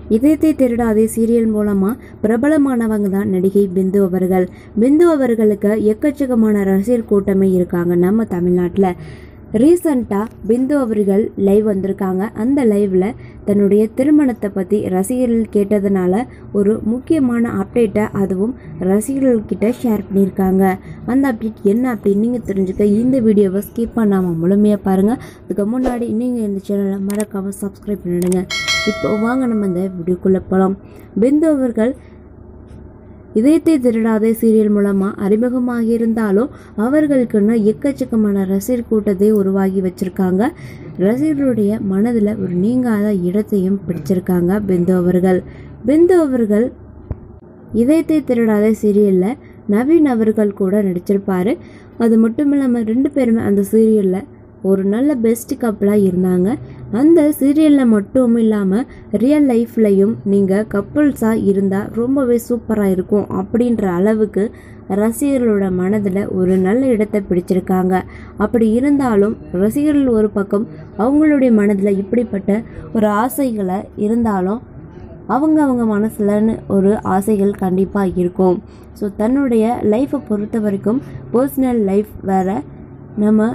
இதயத்தை திருடாதே சீரியல் மூலமா பிரபலமானவங்க தான் நடிகை பிந்து அவர்கள். பிந்து அவர்களுக்கு எக்கச்சக்கமான ரசிகர் கூட்டமே இருக்காங்க நம்ம தமிழ்நாட்டில். ரீசண்டாக பிந்து அவர்கள் லைவ் வந்திருக்காங்க. அந்த லைவ்ல தன்னுடைய திருமணத்தை பற்றி ரசிகர்கள் கேட்டதுனால ஒரு முக்கியமான அப்டேட்டை அதுவும் ரசிகர்கள்கிட்ட ஷேர் பண்ணியிருக்காங்க. அந்த அப்டேட் என்ன அப்படின்னு நீங்கள் தெரிஞ்சுக்க இந்த வீடியோவை ஸ்கிப் பண்ணாமல் முழுமையாக பாருங்கள். அதுக்கு முன்னாடி நீங்கள் இந்த சேனலை மறக்காமல் சப்ஸ்கிரைப் பண்ணிடுங்க. இப்போ வாங்க நம்ம இந்த வீடியோக்குள்ளே போகலாம். பிந்து அவர்கள் இதயத்தை திருடாதே சீரியல் மூலமாக அறிமுகமாகி இருந்தாலும் அவர்களுக்குன்னு எக்கச்சக்கமான ரசிகர் கூட்டத்தை உருவாகி வச்சுருக்காங்க. ரசிகர்களுடைய மனதில் ஒரு நீங்காத இடத்தையும் பிடிச்சிருக்காங்க பிந்து அவர்கள். பிந்து அவர்கள் இதயத்தை திருடாதே சீரியலில் நவீன் அவர்கள் கூட நடிச்சிருப்பார். அது மட்டும் இல்லாமல் 2 பேருமே அந்த சீரியலில் ஒரு நல்ல பெஸ்ட் கப்பலாக இருந்தாங்க. அந்த சீரியலில் மட்டும் இல்லாமல் ரியல் லைஃப்லையும் நீங்கள் கப்புள்ஸாக இருந்தால் ரொம்பவே சூப்பராக இருக்கும் அப்படின்ற அளவுக்கு ரசிகர்களோட மனதில் ஒரு நல்ல இடத்தை பிடிச்சிருக்காங்க. அப்படி இருந்தாலும் ரசிகர்கள் ஒரு பக்கம் அவங்களுடைய மனதில் இப்படிப்பட்ட ஒரு ஆசைகளை இருந்தாலும் அவங்க மனசுலன்னு ஒரு ஆசைகள் கண்டிப்பாக இருக்கும். ஸோ தன்னுடைய லைஃப்பை பொறுத்த வரைக்கும் பர்சனல் லைஃப் வேறு, நம்ம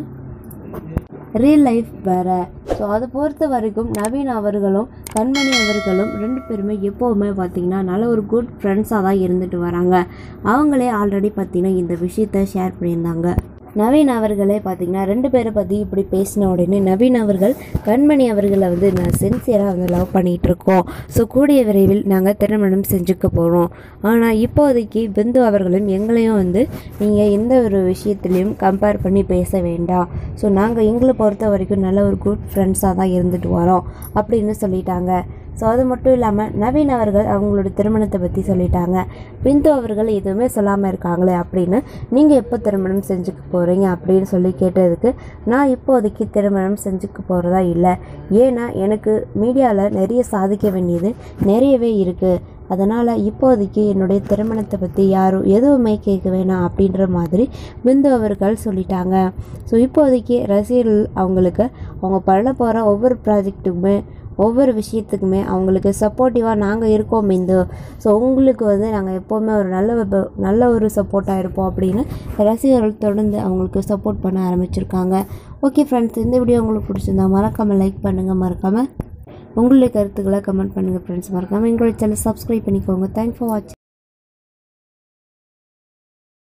ரியல் லைஃப் வேறு. ஸோ அதை பொறுத்த வரைக்கும் நவீன் அவர்களும் கண்மணி அவர்களும் 2 பேருமே எப்போவுமே பார்த்திங்கன்னா நல்ல ஒரு குட் ஃப்ரெண்ட்ஸாக தான் இருந்துட்டு வராங்க. அவங்களே ஆல்ரெடி பார்த்திங்கன்னா இந்த விஷயத்த ஷேர் பண்ணியிருந்தாங்க. நவீன் அவர்களே பார்த்திங்கன்னா 2 பேரை பற்றி இப்படி பேசின உடனே நவீன் அவர்கள் கண்மணி அவர்களை நான் சின்சியராக லவ் பண்ணிகிட்ருக்கோம். ஸோ கூடிய விரைவில் நாங்கள் திருமணம் செஞ்சுக்க போகிறோம். ஆனால் இப்போதைக்கு பிந்து அவர்களும் எங்களையும் நீங்கள் எந்த ஒரு விஷயத்துலையும் கம்பேர் பண்ணி பேச வேண்டாம். ஸோ நாங்கள் எங்களை பொறுத்த வரைக்கும் நல்ல ஒரு குட் ஃப்ரெண்ட்ஸாக தான் இருந்துட்டு வரோம் அப்படின்னு சொல்லிட்டாங்க. ஸோ அது மட்டும் இல்லாமல் நவீன் அவர்கள் அவங்களோட திருமணத்தை பற்றி சொல்லிட்டாங்க. பிந்து அவர்கள் எதுவுமே சொல்லாமல் இருக்காங்களே அப்படின்னு நீங்கள் எப்போ திருமணம் செஞ்சுக்க போகிறீங்க அப்படின்னு சொல்லி கேட்டதுக்கு நான் இப்போதைக்கு திருமணம் செஞ்சுக்க போகிறதா இல்லை. ஏன்னா எனக்கு மீடியாவில் நிறைய சாதிக்க வேண்டியது நிறையவே இருக்குது. அதனால் இப்போதைக்கு என்னுடைய திருமணத்தை பற்றி யாரும் எதுவுமே கேட்க வேணாம் அப்படின்ற மாதிரி பிந்து அவர்கள் சொல்லிட்டாங்க. ஸோ இப்போதைக்கு ரசிகர்கள் அவங்களுக்கு அவங்க பண்ண போகிற ஒவ்வொரு ப்ராஜெக்ட்டுக்குமே ஒவ்வொரு விஷயத்துக்குமே அவங்களுக்கு சப்போர்ட்டிவாக நாங்கள் இருக்கோம் பிந்து. ஸோ உங்களுக்கு நாங்கள் எப்போவுமே ஒரு நல்ல ஒரு சப்போர்ட்டாக இருப்போம் அப்படின்னு ரசிகர்கள் தொடர்ந்து அவங்களுக்கு சப்போர்ட் பண்ண ஆரம்பிச்சிருக்காங்க. ஓகே ஃப்ரெண்ட்ஸ், இந்த வீடியோ உங்களுக்கு பிடிச்சிருந்தா மறக்காமல் லைக் பண்ணுங்கள், மறக்காமல் உங்களுடைய கருத்துக்களை கமெண்ட் பண்ணுங்கள் ஃப்ரெண்ட்ஸ். மறக்காமல் எங்களுடைய சேனல் சப்ஸ்கிரைப் பண்ணிக்கோங்க. தேங்க்ஸ் ஃபார் வாட்சிங்.